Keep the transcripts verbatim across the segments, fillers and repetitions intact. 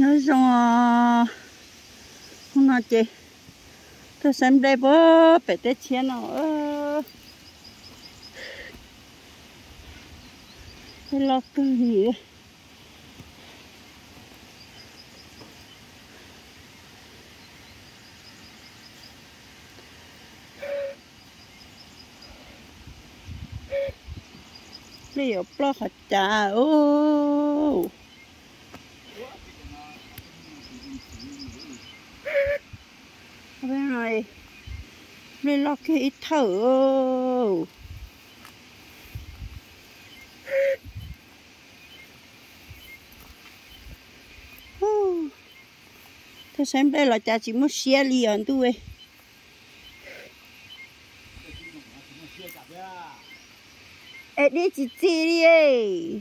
nói xong không nói chị tôi xem đây bố phải tết chiến nó cái lo cái gì đấy bây giờ lo hạt trà ô bên này bên lo cái ít thở tôi xem đây là cha chỉ muốn xe liền tôi ê đi chị chị đi ê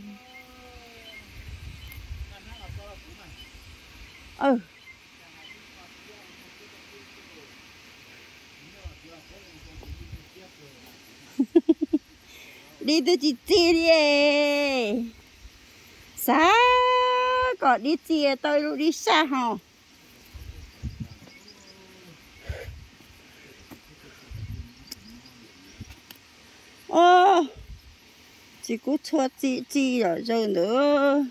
ừ đi tôi chị chị đi ê xa còn đi chị tôi luôn đi xa hả ô chị cũng cho chị chị rồi rồi nữa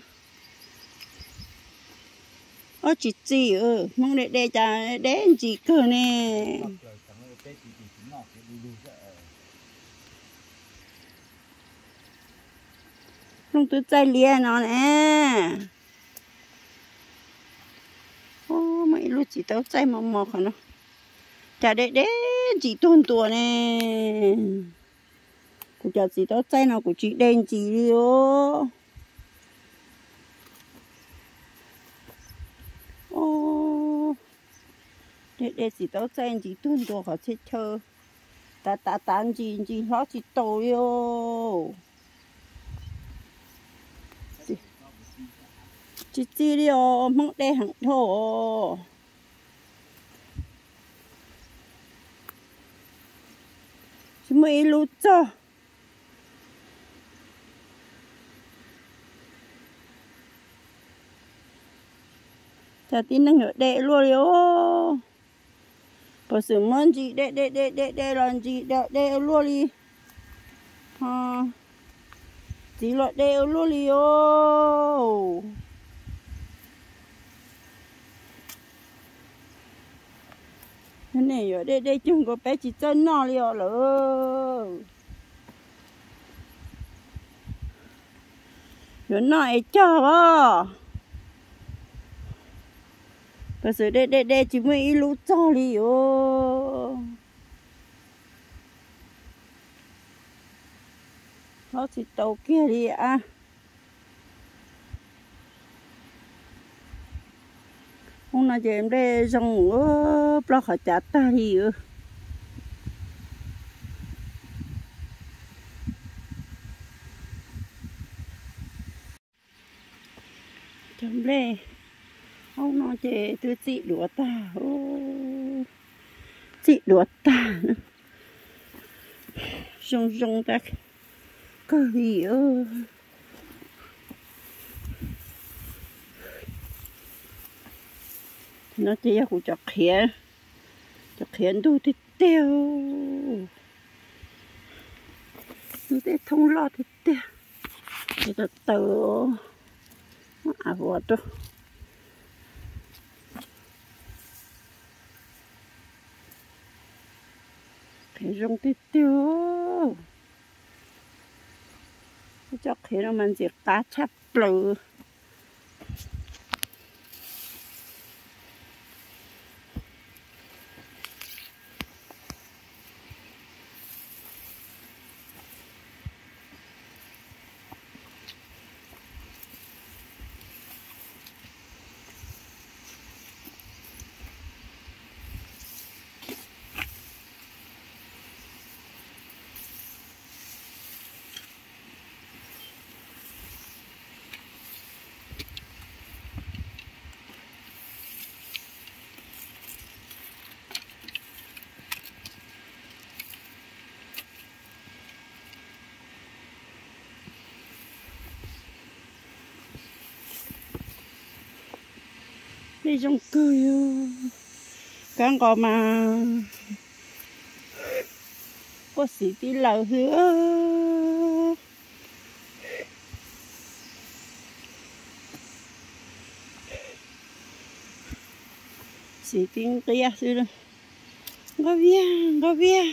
ô chị chị ừ mong để để cha để chị cơ nè không tôi chạy liền nó nè ô mấy lúc chị tao chạy mò mò khả nó chả để để chị tuần tuần nè của chả chị tao chạy nào của chị đen chị đi ô ô để để chị tao chạy chị tuần tuần họ chết thơ ta ta tán chị chị họ chị tối ô chị chị đi ô mong đe hẳn thổ chị mới lút cho chả tin năng ở đệ luôn đi ô bỏ sự mơn chị đệ đệ đệ đệ đệ lần chị đệ đệ luôn đi ha chị loại đệ luôn đi ô thế này ở đây đây chung có bé chỉ chân nó đi ô lỡ rồi nói cho à bây giờ đây đây đây chỉ mới lú cho đi ô nó chỉ tàu kia đi à hôm nay em đây rong ở block họ chặt ta đi ư chấm đây ông nói chị tôi chị đùa ta ô chị đùa ta rong rong ta cái gì ơ nó chỉ là của chọc khía chọc khía đu thì tiêu đu thì thông lo thì tiêu thì từ từ à vợ tôi cái rong thì tiêu chọc khía nó mình chỉ tá chắp lử đi trong cười càng có mà có sĩ tí lầu hứa sĩ tiếng kia xưa đó có bia có bia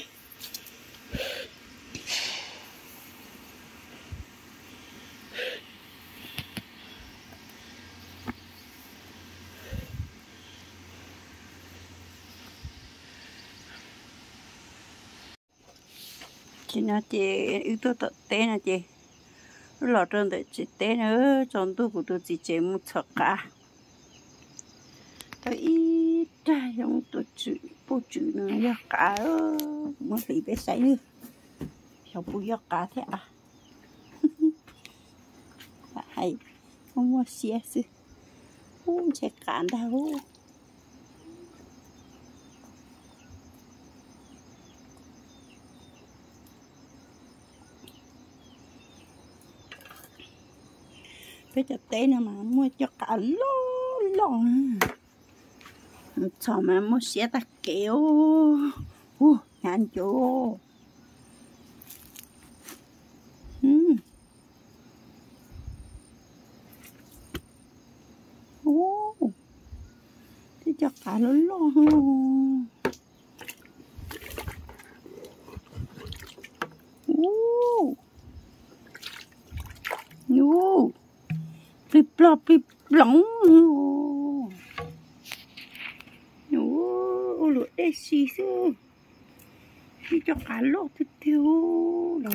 chị nói chị yếu tố tập tế nè chị lọ trên để chị tế nữa trong tôi của tôi chỉ chế một thật cả tôi ít ra giống tôi chữ bố chữ nữa do cả mới bị bé say nữa sao bố do cả thế à hay không mua xe chứ không chạy cản đâu cái chợ tế nữa mà mua cho cả lô lô sao mà mua xe ta kéo uh, ngàn chỗ ừ. uh. Thế cho cả lô lô uh. uh. Plip plop plip plong ô lụa đê xì xưa đi cho cả lô thịt thiêu đó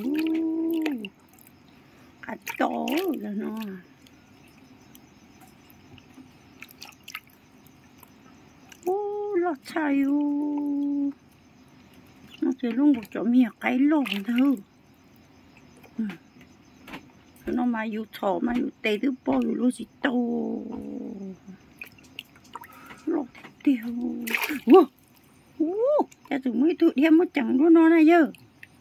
cả chó là nó ô lọt chai ô nó chỉ luôn một chỗ mía cái lô thôi ừ. Nó mà yêu thọ mà yêu tê thứ bò yêu lúa gì đâu lọt tiêu wow wow cha tụi mới tụi em mới chẳng luôn nó này giờ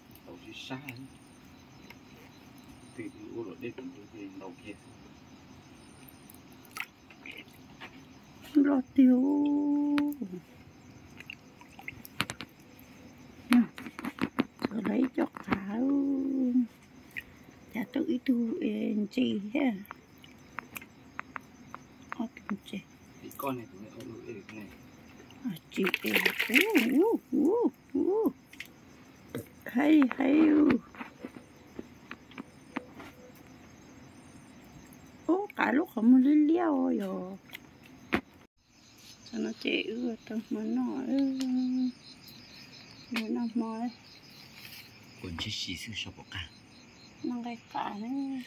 lọt tiêu rồi lấy cho cả chả tự tu gì ha có từng chị con này cũng ở lưỡi được này chị u u u hay hay ô cả lúc không muốn leo rồi sao nó chị ưa tao mà nói nó nằm mỏi quần chỉ xì xưa sao bộ cả nó cái cả này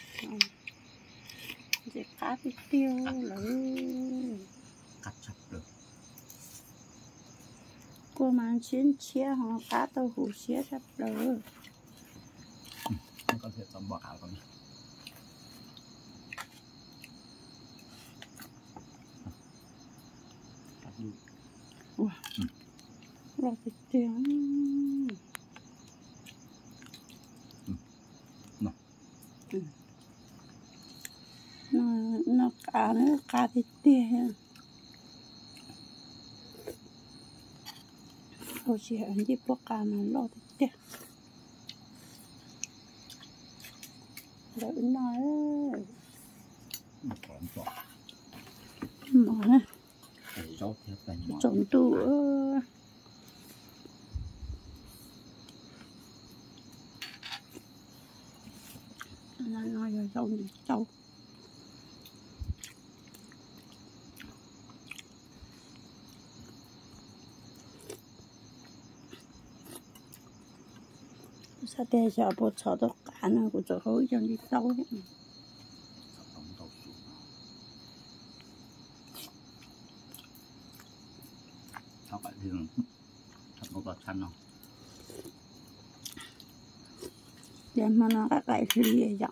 dễ cá thì tiêu lỡ cắt sập được cô mang chiến chia họ cá tàu hủ chia sắp lỡ không có thể tầm bỏ ảo con wow lọt thịt tiếng ừ. nó nó cá nữa cá thịt tiếng thôi chỉ ăn gì bỏ cá nó lọt thịt tiếng đợi nói mỏ nè trộn tủ nó nói rồi rau gì rau sao để cho bố cho được cả nó cũng cho hối cho đi rau ấy sao vậy thì thật một bát chăn không để mà nó các cái gì vậy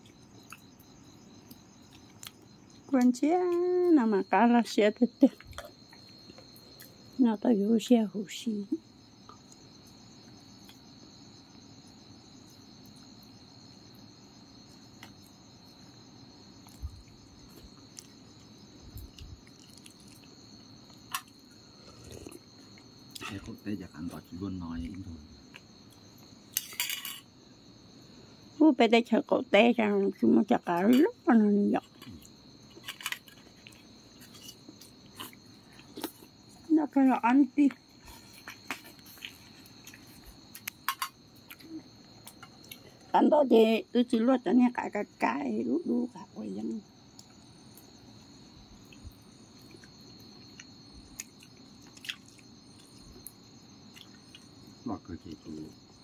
quên chứ nào mà cá là xe thịt nó ta有些呼吸。 Cái cốt tế giặc ăn đó chỉ luôn nói im thôi. Ủa bây giờ chờ cậu té rằng chúng nó chả cả lúc mà nó nhọc. Nó cái là ăn đi. Ăn đó thì tôi chỉ luộc cho nên cái cái cái đu đu cả quay dân. Lọt cơ chế tù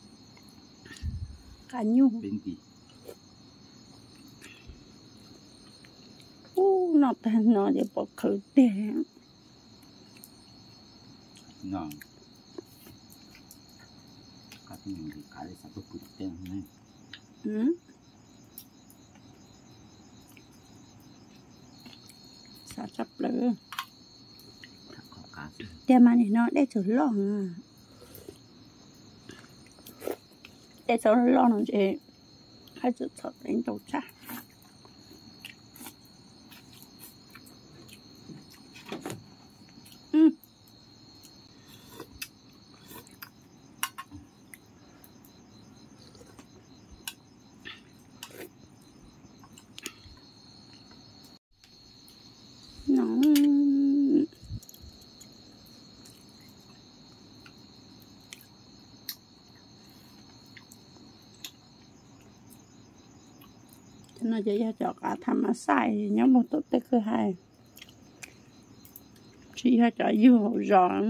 Cả nhu. bên tí. Ú nó ta nó để bỏ khởi té. Nó các cái mình thì cái sắp được bụi tên này. Ừ. Sao sắp lỡ. Thật khó cá gì. Để mà nó để chỗ lòng à. Để chỗ lòng nó sẽ hay sự thật đến đầu cha. Ừ. Nó nó chỉ cho cả thăm mà sai nhớ một tốt tới cứ hai chỉ là cho yêu rõ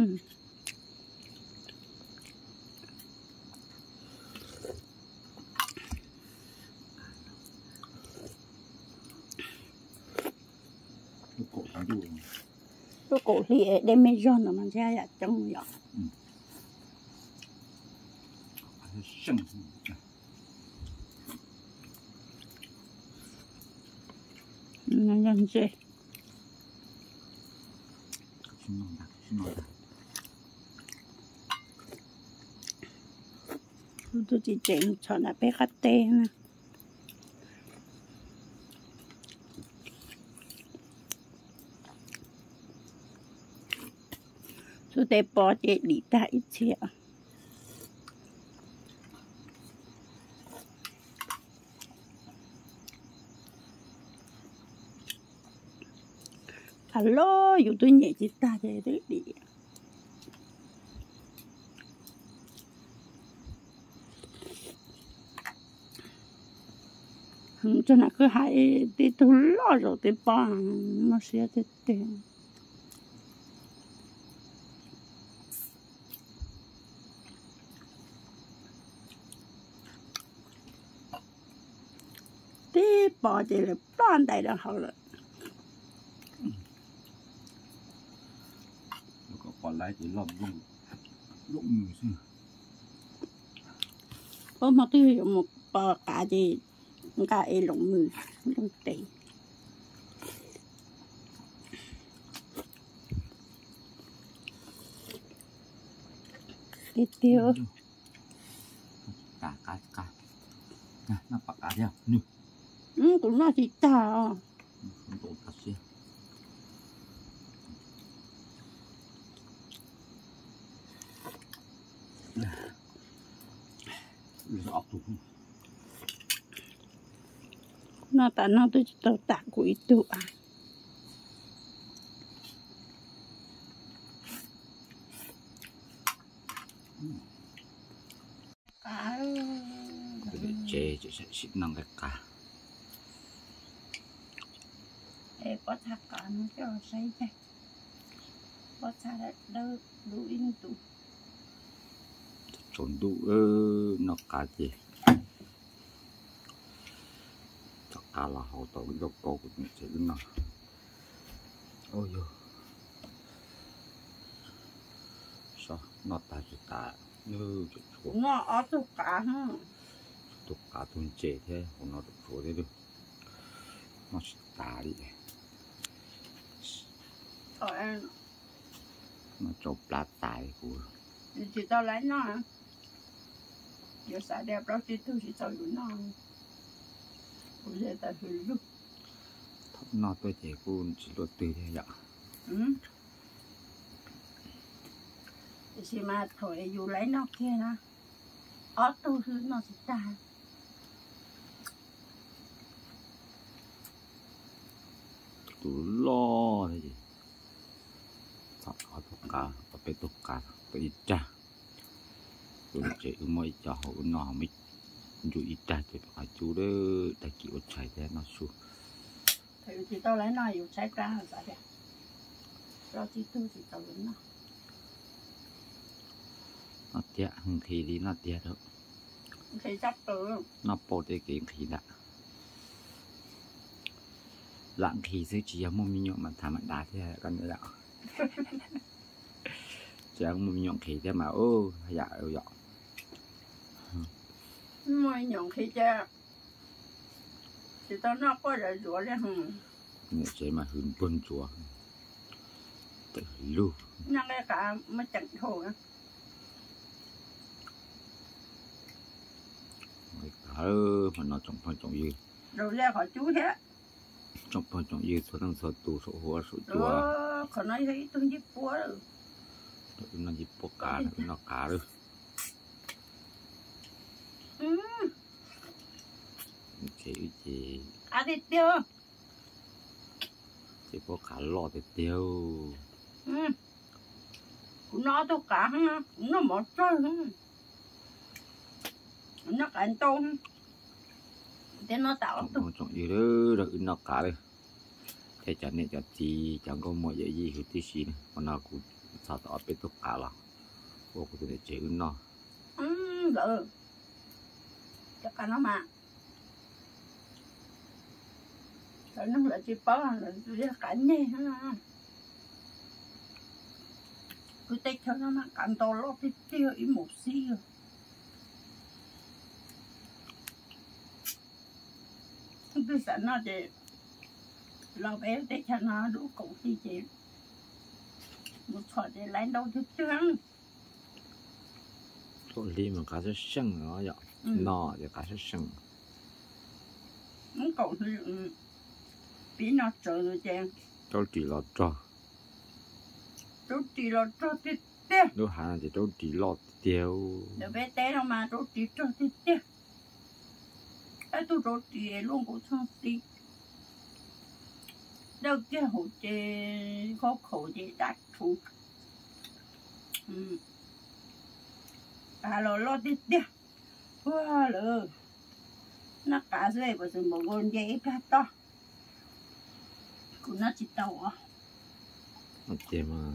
Cái cổ nó đủ. cái cổ thì để mấy giòn nó mà ra là trong vậy. Sưng. Nó nhân gì? Xin lỗi đã, xin lỗi đã. Tôi chỉ chỉnh cho nó bé cắt tê nè. Tôi để bỏ để đi ta ít chia. Alo, dù tôi nhẹ chỉ ta để đấy đi. Cho nó cứ hãy đi tôi lo rồi tôi bỏ nó sẽ thế tiền. Thế bỏ thì là bán đại là hậu rồi. Có còn lại chỉ lồng lồng lồng người xưa. Ôi mà tôi hiểu một bò cá gì cá ấy lồng mười lồng tỉ. Tí tiêu. Cá cá cá. Nè, nó bạc cá theo. Nè. Ừ, cũng là chỉ tao. Không tốt thật xưa. Rõ tụi. Nó ta nó tôi chỉ tao tạ của ít tụ à. Cá. Để chế chế sẽ xịt năng cái cá. Ê, có thác cá nó cho xây đây. Có thác đã đâu đủ in tụ. Trốn đủ ơ nó cá gì. Chắc cá là hậu tổ cái độc cổ của mình sẽ đứng nào. Ôi dồi. Sao nó ta chỉ ta như chỗ chỗ. Nó ở tụ cá hả? Tụ cá tuần chế thế không nó được chỗ thế được. Nó sẽ ta đi. Ờ em. nó chụp lá tài của chỉ tao lấy nó giờ xài đẹp đó chỉ tôi chỉ chơi nó bây giờ ta hủy luôn nó tôi chỉ cũng chỉ luật tùy thế vậy ừ thì mà thôi dù lấy nó kia nè ở tôi thứ nó sẽ ta tủ lo thế gì thật ở tất cả ở bên tất cả tôi ít ra tôi chỉ mới cho họ nó mới chú ít ra thì phải chú đó đại kiểu chạy thế nó xuống thì chỉ tao lấy nó dù chạy ra là sao vậy rồi chỉ tôi chỉ tao lấy nó nó tiệt hưng khí đi nó tiệt đó thì sắp từ nó bỏ tới cái khí đã lãng khí sẽ chỉ có một mình mà thằng bạn đá thế con nữa đó chỉ có một mình khí thế mà ô dạ ô dạ mới nhọn khí chứ thì tao nó có rồi rửa ra hả người chế mà hứng tuân chúa tự lưu năng cái cả mới chẳng thôi á ờ mà nó trong phần trong gì rồi ra khỏi chú thế trong phần trong gì số năng số tù số hoa số chùa đó khỏi nói thấy tôi giúp búa rồi nó giúp bố cá nó cá rồi ừ chỉ chỉ à thì tiêu chỉ bố cá lò thì tiêu ừ nó tôi cả ha nó một chơi nó cạnh tôm thế nó tạo trong trong gì đó rồi nó cá đây thế chẳng nên cho chi chẳng có mọi gì gì hết tí xí này mà nó cũng sao tao biết tất cả là bố cũng để chế nó ừ được chắc cả nó mà rồi nó lại chỉ bó là ra cảnh nhé ha cứ tết cho nó mà cảnh to lót thì tiêu ý một xí rồi tôi sợ nó thì lo bé tết cho nó đủ cục thì chị một thoại để lấy đâu thì chưa tôi đi mà cá sẽ sưng nó vậy nó thì cá sẽ sưng muốn cậu thì bị nó trở rồi chàng tôi chỉ lo cho tôi chỉ lo cho thì tiếc nếu hàng thì tôi chỉ lo tiêu để bé té đâu mà tôi chỉ cho thì tiếc cái tôi tôi chỉ luôn của thằng tí đâu kia hồ chê khó khổ chê đặt thủ ừ à lo lo tiếc tiếc quá lờ nó cả dưới bởi vì một con dễ phát to của nó chỉ tàu à ok mà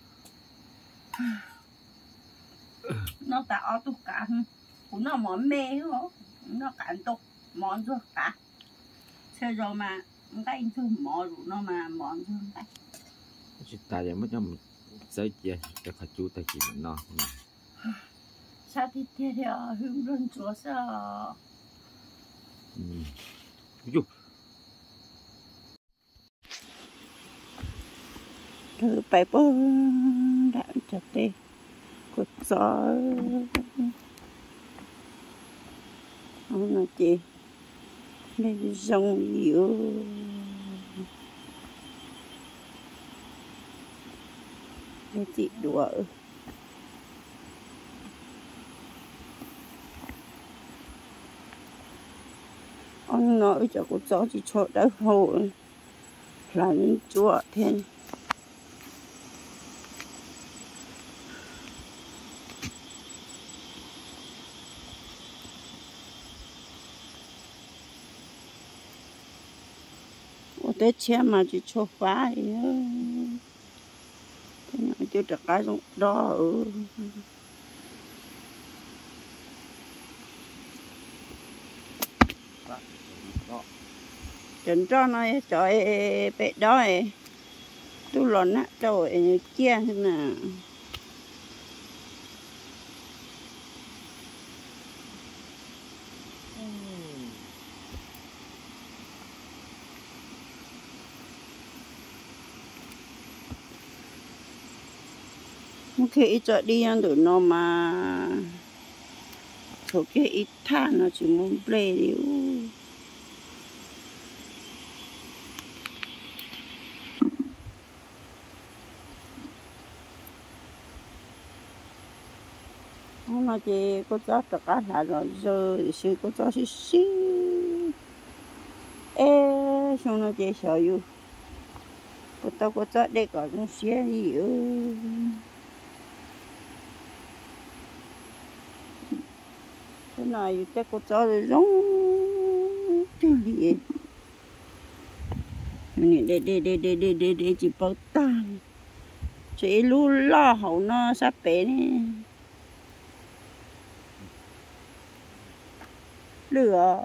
nó tạo tất cả của nó món mê không nó cản tục món rồi cả thế rồi mà cái anh thương món rồi nó mà món rồi cái chỉ ta giờ mất cho một giấy chia cho khách chú ta chỉ nó sao thì thế thì hướng dẫn chúa sao giúp thử phải bơ đã chặt đi cột gió không là chị đây rong yếu để chị đùa ông nói cho cột gió chỉ cho đỡ hồ là những chúa thiên tới che mà chỉ cho phá thì thế nào chưa được cái giống đó ừ. Trần cho nó trời bệ đó ấy tôi lòn á trời kia thế nào một khi ít cho đi ăn được nó mà số cái ít than nó chỉ muốn play đi không nói chị có cho tất cả là rồi giờ thì sư có cho xí xí ê xong nó chị sợ yêu có tao có cho để có nó xé gì ư cái này chắc có cho rồi giống cái gì này để để để để để để để chỉ bảo tàng chỉ lu lo hậu nó sắp bể nè lửa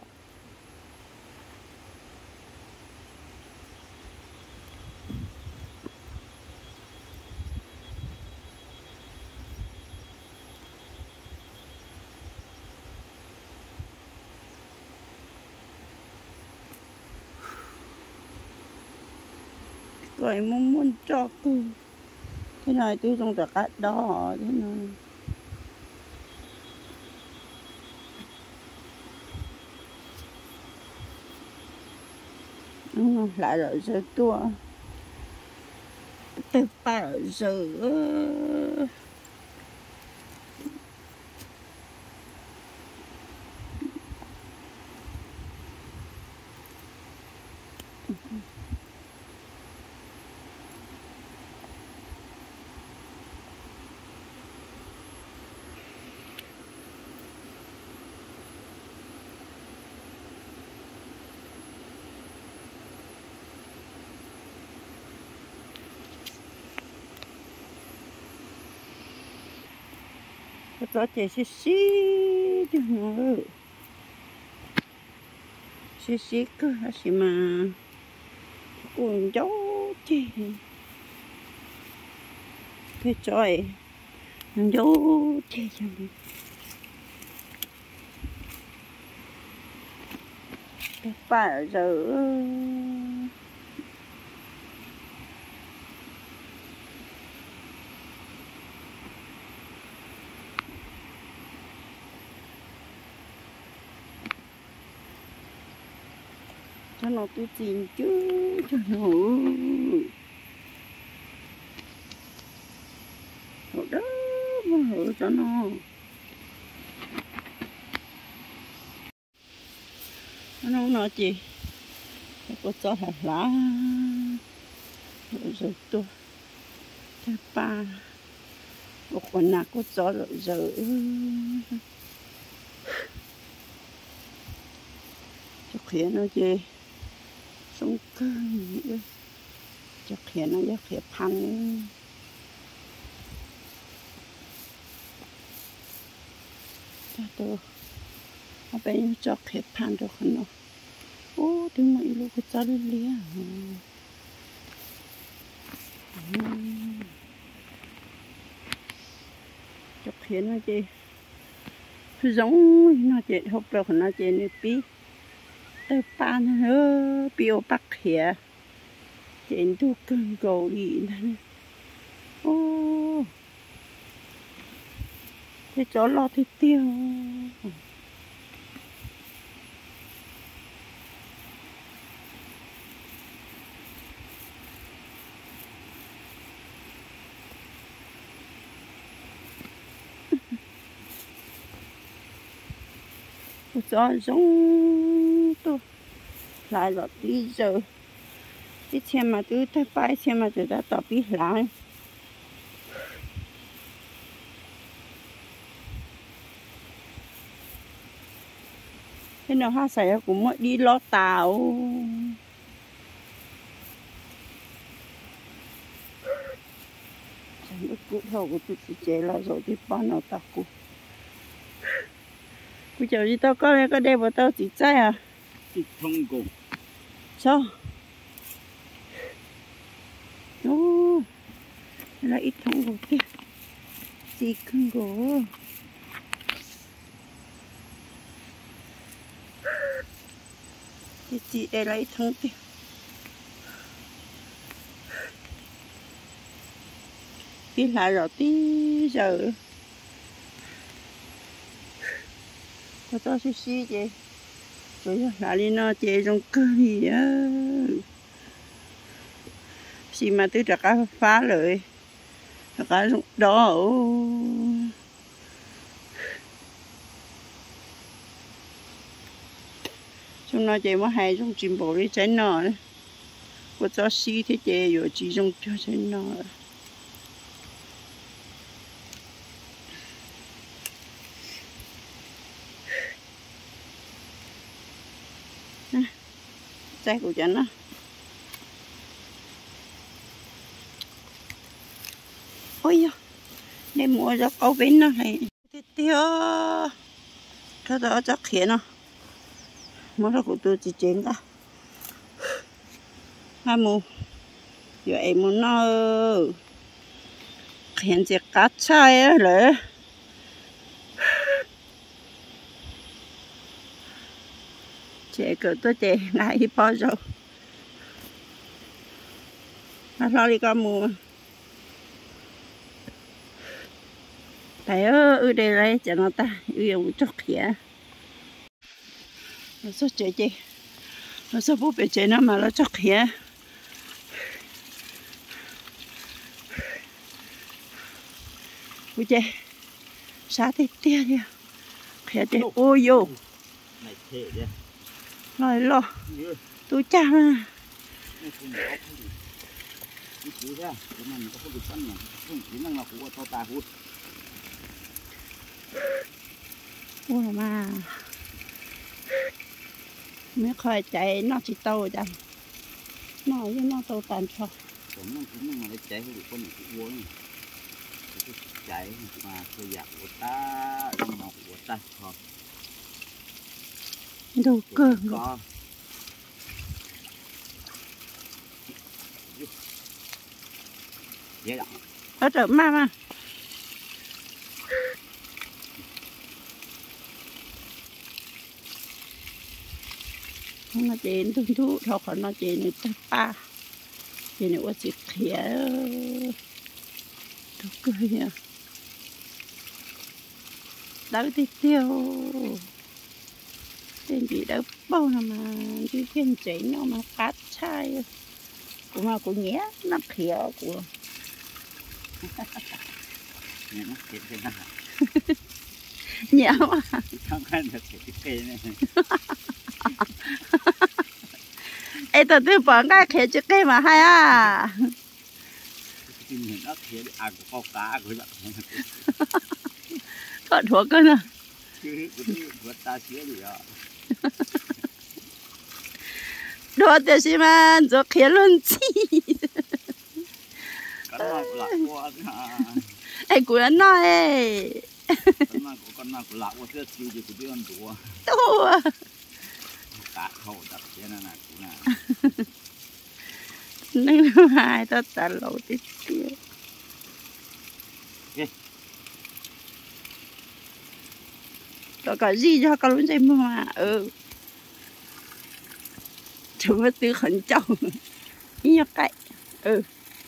rồi muốn muốn cho cứ thế này tôi dùng tất cả đó thế này ừ, lại rồi giờ tua từ ba giờ có thể xí xí chứ nữa xí xí cơ hả xí mà cuồng cháu chứ cái trời cháu chứ chẳng đi cái ba giờ cho nó tôi tìm chứ cho nó nó đó mà hở cho nó nó nói gì có cho hạt lá rồi tôi cái ba một con nào có cho rồi giờ cho khía nó gì sống cơn nữa cho khía nó cho khíaพัน cho tôiเอาไปจอกเห็ดพันตัวขนมโอ้ถึงมาอีลูกก็จะเลี้ยงจอกเห็ดน่าจะคือgiốngน่าจะหกเราขนาดจะนี่ปีแต่ปานเออปีโอปักเขียเจนทุกคนเกาหลีนั่นโอ้จะจอรอที่เตี้ยวcho giống tôi lại rồi bây giờ cái xe mà tôi thấy phải xe mà tôi đã tập biết lại cái nào ha xảy cũng mới đi lo tàu chẳng biết cụ thầu của tôi chỉ chế là rồi đi bán nào tao cụ cụ chào đi tao có có đây vào tao chỉ trái à ít thông cổ sao ô là ít thông cổ kia gì không cổ chị chị đây là ít thông kia tí lại rồi tí giờ có cho xí xí chị rồi lại đi nó chị trong cơ gì á xí mà tôi đặt cá phá lợi cá đó chúng nó chị mới hay trong chim bồ đi trái nọ đấy có cho xí thì chị rồi chỉ trong cho trái nọ trái củaฉันnó ôi da để mua cho câu bên nó này tiếp theo cái đó chắc khiến nó mua ra của tôi chỉ chén cả hai mù giờ em muốn nó khiến chỉ cắt chai á rồi chị cứ tôi chị ngay bao giờ nó lo đi con mù tại ở đây lấy cho nó ta dùng chút khía nó số chị chị nó số bút bị chị nó mà nó chút khía bút chị sát thì tia đi khía chị ôi vô rồi lo tôi cha mà ôi mà mấy khoai chạy nó chỉ tàu chẳng nó với nó tàu tàn cho nó cũng mà nó chạy không được con này cũng uống chạy mà tôi giặt của ta nó mọc của ta thôi đồ cơ dễ đọc ở chỗ ma mà nó trên thun thu thọ còn nó trên người ta pa trên này có chỉ khía đồ cơ nha đau tí tiêu trên gì đâu bao nào mà đi thiên chảy nó mà cắt chai cũng mà cũng nhé nó khía của nhẹ nó khía thế nào nhẹ mà không cần được cái cây này ê tao tôi bỏ cái khía chữ cây mà hay à tìm hiểu nó khía để ăn có cá của bạn có thuộc cơ nè chứ của ta xía gì đó đó thì mà cho khía luôn chi con nào của lạc qua ê của anh nói con nào của con nào của lạc qua chưa chịu gì của đứa ăn đùa đâu cá khâu đặt thế này là cũng là nên hai tao trả lẩu tí tiêu có cái gì cho con luôn chơi mà ừ chúng nó tư khẩn trọng như cái ừ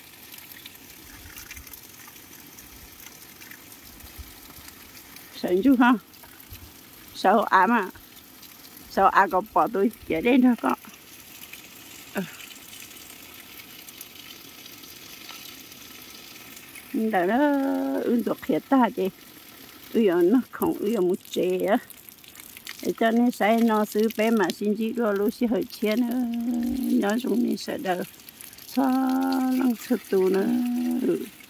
sợ chú ha sợ ám à sợ à có bỏ tôi về đây thôi con ừ. Đó nó ứng dụng hiện ta chị bây giờ nó không bây giờ một chế á để cho nên sai nóซื้อ bé mà xin chỉ rồi lúc xí hơi chén nữa nó dùng mình sợ đâu sao lăng thực tù nữa